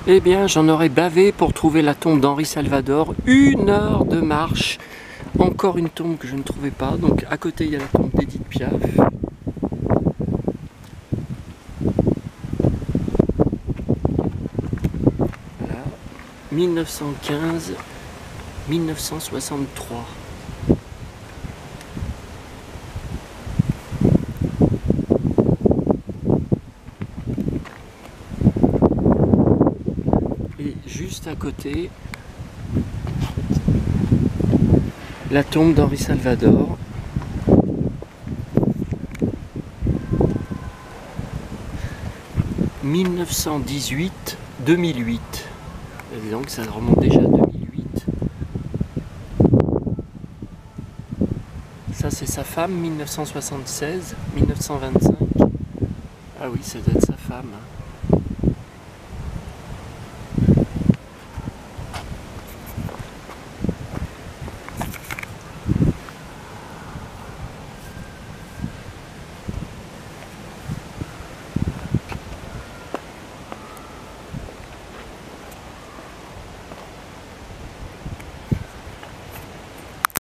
Eh bien, j'en aurais bavé pour trouver la tombe d'Henri Salvador. 1 heure de marche. Encore une tombe que je ne trouvais pas. Donc, à côté, il y a la tombe d'Édith Piaf. Voilà. 1915-1963. Et juste à côté, la tombe d'Henri Salvador. « 1918-2008 ». Donc ça remonte déjà à 2008. Ça c'est sa femme, 1976-1925. Ah oui, ça doit être sa femme.